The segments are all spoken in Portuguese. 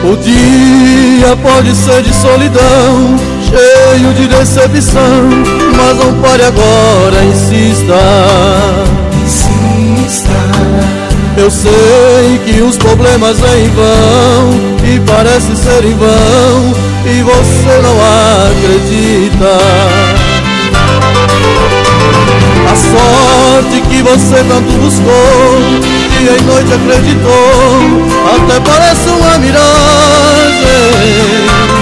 O dia pode ser de solidão, cheio de decepção, mas não pare agora, insista. Eu sei que os problemas vêm em vão, e parece ser em vão, e você não acredita. A sorte que você tanto buscou, dia e noite acreditou, até parece uma miragem.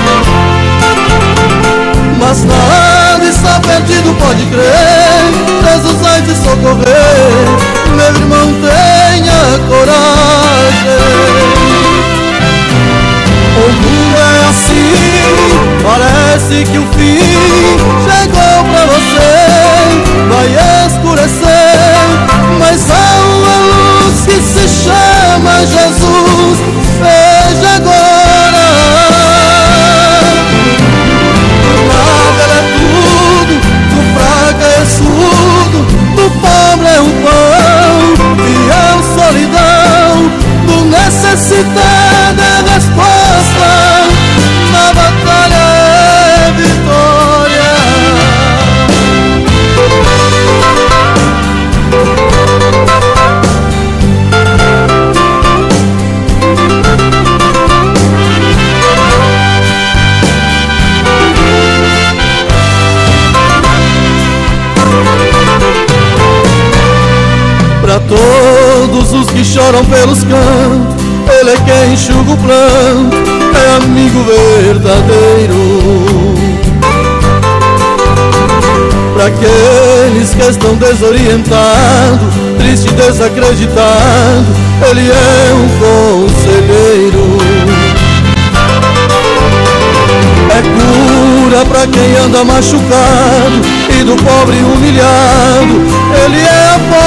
Mas nada está perdido, pode crer, Jesus vai te socorrer. Meu irmão, tenha coragem. O mundo é assim, parece que o fim chegou pra você. Vai escurecer, mas há uma luz que se chama Jesus. Veja agora. Do magro é tudo, do fraco é surdo, do pobre é um pão, fiel solidão, do necessitado é resposta, na batalha é vitória. Pra todos os que choram pelos cantos, Ele é quem enxuga o pranto, é amigo verdadeiro. Pra aqueles que estão desorientados, triste e desacreditado, Ele é um conselheiro. É cura pra quem anda machucado, e do pobre humilhado, Ele é a